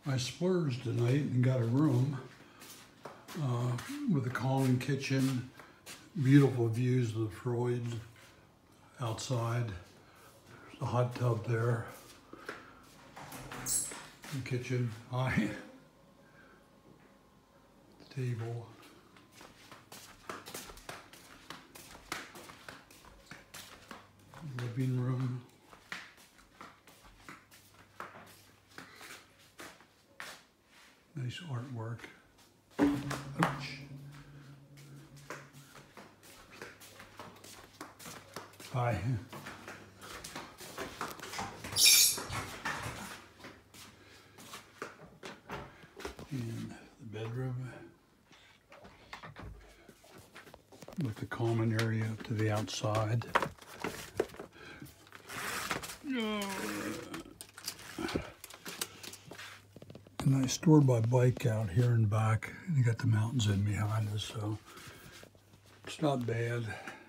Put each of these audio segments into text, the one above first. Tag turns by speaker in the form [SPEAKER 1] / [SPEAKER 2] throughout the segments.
[SPEAKER 1] I splurged tonight and got a room with a common kitchen, beautiful views of the Freud outside. There's a hot tub there. The kitchen, hi. Table. Living room. Nice artwork. Ouch. Hi. And the bedroom with the common area to the outside. And I stored my bike out here in back, and you got the mountains in behind us, so it's not bad.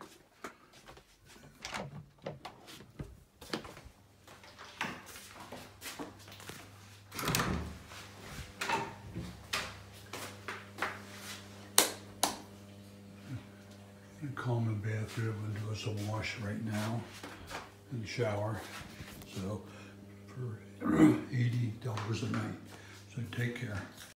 [SPEAKER 1] A common bathroom and doing some wash right now and shower. So for $80 a night. So take care.